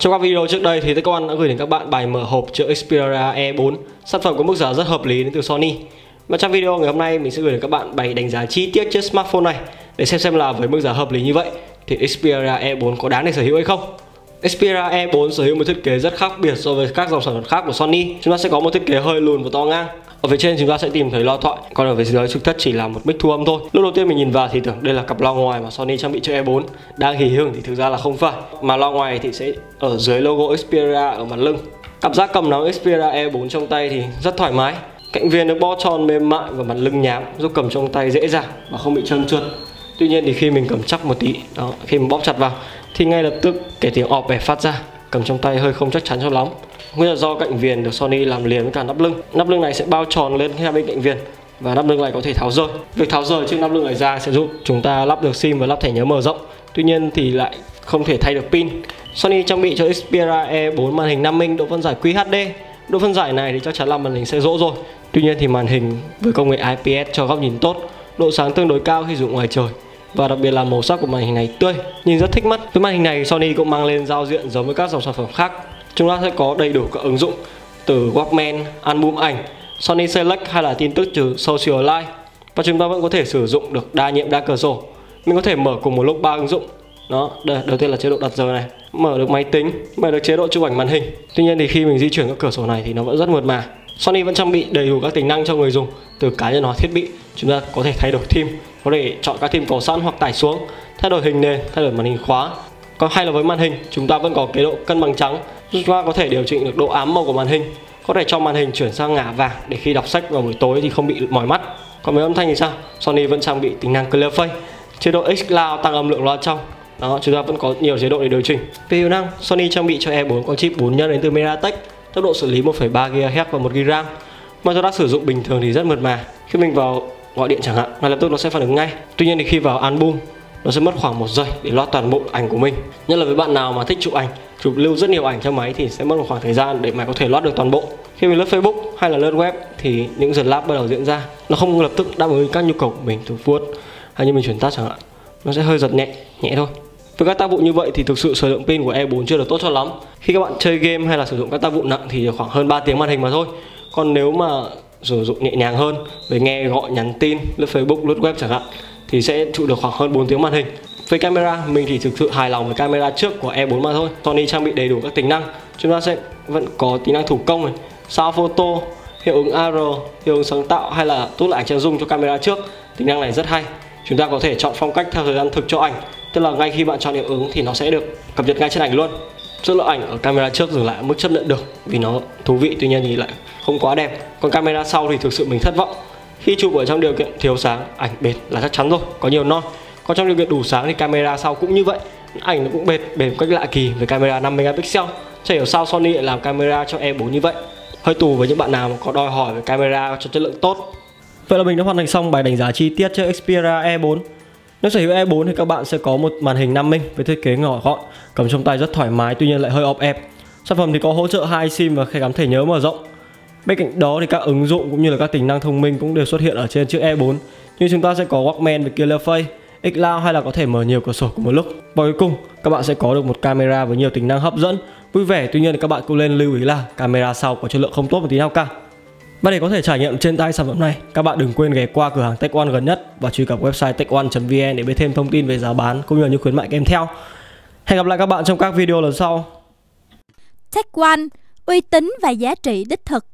Trong các video trước đây thì Tech One đã gửi đến các bạn bài mở hộp chiếc Xperia E4, sản phẩm có mức giá rất hợp lý đến từ Sony. Và trong video ngày hôm nay mình sẽ gửi đến các bạn bài đánh giá chi tiết chiếc smartphone này để xem là với mức giá hợp lý như vậy thì Xperia E4 có đáng để sở hữu hay không. Xperia E4 sở hữu một thiết kế rất khác biệt so với các dòng sản phẩm khác của Sony. Chúng ta sẽ có một thiết kế hơi lùn và to ngang. Ở phía trên chúng ta sẽ tìm thấy loa thoại, còn ở phía dưới thực chất chỉ là một mic thu âm thôi. Lúc đầu tiên mình nhìn vào thì tưởng đây là cặp loa ngoài mà Sony trang bị cho E4 đang hỉ hửng thì thực ra là không phải, mà loa ngoài thì sẽ ở dưới logo Xperia ở mặt lưng. Cảm giác cầm nắm Xperia E4 trong tay thì rất thoải mái. Cạnh viền được bo tròn mềm mại và mặt lưng nhám giúp cầm trong tay dễ dàng và không bị trơn trượt. Tuy nhiên thì khi mình cầm chắc một tí, khi mình bóp chặt vào thì ngay lập tức cái tiếng ọp bẹp phát ra, cầm trong tay hơi không chắc chắn cho lắm. Nguyên là do cạnh viền được Sony làm liền với cả nắp lưng. Nắp lưng này sẽ bao tròn lên hai bên cạnh viền và nắp lưng này có thể tháo rời. Việc tháo rời chiếc nắp lưng này ra sẽ giúp chúng ta lắp được sim và lắp thẻ nhớ mở rộng. Tuy nhiên thì lại không thể thay được pin. Sony trang bị cho Xperia E4 màn hình 5 inch độ phân giải QHD. Độ phân giải này thì chắc chắn là màn hình sẽ rỗ rồi. Tuy nhiên thì màn hình với công nghệ IPS cho góc nhìn tốt, độ sáng tương đối cao khi dùng ngoài trời. Và đặc biệt là màu sắc của màn hình này tươi, nhìn rất thích mắt. Với màn hình này Sony cũng mang lên giao diện giống với các dòng sản phẩm khác. Chúng ta sẽ có đầy đủ các ứng dụng từ Walkman, album ảnh, Sony Select hay là tin tức từ Social Life. Và chúng ta vẫn có thể sử dụng được đa nhiệm đa cửa sổ. Mình có thể mở cùng một lúc 3 ứng dụng. Đó, đây, đầu tiên là chế độ đặt giờ này, mở được máy tính, mở được chế độ chụp ảnh màn hình. Tuy nhiên thì khi mình di chuyển các cửa sổ này thì nó vẫn rất mượt mà. Sony vẫn trang bị đầy đủ các tính năng cho người dùng, từ cá nhân hóa thiết bị. Chúng ta có thể thay đổi theme, có thể chọn các theme có sẵn hoặc tải xuống, thay đổi hình nền, thay đổi màn hình khóa. Còn hay là với màn hình, chúng ta vẫn có chế độ cân bằng trắng, chúng ta có thể điều chỉnh được độ ám màu của màn hình, có thể cho màn hình chuyển sang ngả vàng để khi đọc sách vào buổi tối thì không bị mỏi mắt. Còn với âm thanh thì sao? Sony vẫn trang bị tính năng Clear Face, chế độ X-Cloud tăng âm lượng loa trong. Đó, chúng ta vẫn có nhiều chế độ để điều chỉnh. Về hiệu năng, Sony trang bị cho E4 con chip 4 nhân đến từ MediaTek, tốc độ xử lý 1,3 GHz và 1 GB RAM. Mà cho ta sử dụng bình thường thì rất mượt mà. Khi mình vào gọi điện chẳng hạn, ngay lập tức nó sẽ phản ứng ngay. Tuy nhiên thì khi vào album, nó sẽ mất khoảng 1 giây để load toàn bộ ảnh của mình. Nhất là với bạn nào mà thích chụp ảnh, chụp lưu rất nhiều ảnh trong máy thì sẽ mất một khoảng thời gian để mà có thể load được toàn bộ. Khi mình lướt Facebook hay là lướt web thì những giật lag bắt đầu diễn ra. Nó không lập tức đáp ứng các nhu cầu của mình từ vuốt hay như mình chuyển tab chẳng hạn. Nó sẽ hơi giật nhẹ thôi. Với các tác vụ như vậy thì thực sự thời lượng pin của E4 chưa được tốt cho lắm. Khi các bạn chơi game hay là sử dụng các tác vụ nặng thì khoảng hơn 3 tiếng màn hình mà thôi. Còn nếu mà sử dụng nhẹ nhàng hơn với nghe gọi, nhắn tin, lướt Facebook, lướt web chẳng hạn thì sẽ trụ được khoảng hơn 4 tiếng màn hình. Về camera, mình thì thực sự hài lòng với camera trước của E4 mà thôi. Sony trang bị đầy đủ các tính năng. Chúng ta sẽ vẫn có tính năng thủ công này, sao photo, hiệu ứng AR, hiệu ứng sáng tạo hay là tút lại ảnh chân dung cho camera trước. Tính năng này rất hay. Chúng ta có thể chọn phong cách theo thời gian thực cho ảnh, tức là ngay khi bạn chọn hiệu ứng thì nó sẽ được cập nhật ngay trên ảnh luôn. Chất lượng ảnh ở camera trước dừng lại ở mức chấp nhận được vì nó thú vị, tuy nhiên thì lại không quá đẹp. Còn camera sau thì thực sự mình thất vọng. Khi chụp ở trong điều kiện thiếu sáng, ảnh bệt là chắc chắn rồi, có nhiều non. Còn trong điều kiện đủ sáng thì camera sau cũng như vậy, ảnh nó cũng bệt một cách lạ kỳ với camera 5 megapixel. Chả hiểu sao Sony lại làm camera cho E4 như vậy. Hơi tù với những bạn nào mà có đòi hỏi về camera cho chất lượng tốt. Vậy là mình đã hoàn thành xong bài đánh giá chi tiết cho Xperia E4. Nếu sở hữu E4 thì các bạn sẽ có một màn hình 5 inch với thiết kế nhỏ gọn, cầm trong tay rất thoải mái, tuy nhiên lại hơi ọp ẹp. Sản phẩm thì có hỗ trợ 2 sim và khe gắn thẻ nhớ mở rộng. Bên cạnh đó thì các ứng dụng cũng như là các tính năng thông minh cũng đều xuất hiện ở trên chiếc E4. Như chúng ta sẽ có Walkman với Clear Face, X-Cloud hay là có thể mở nhiều cửa sổ cùng một lúc. Và cuối cùng các bạn sẽ có được một camera với nhiều tính năng hấp dẫn, vui vẻ. Tuy nhiên thì các bạn cũng nên lưu ý là camera sau có chất lượng không tốt một tí nào cả. Và để có thể trải nghiệm trên tay sản phẩm này, các bạn đừng quên ghé qua cửa hàng Tech One gần nhất và truy cập website techone.vn để biết thêm thông tin về giá bán cũng như là những khuyến mại kèm theo. Hẹn gặp lại các bạn trong các video lần sau. Tech One, uy tín và giá trị đích thực.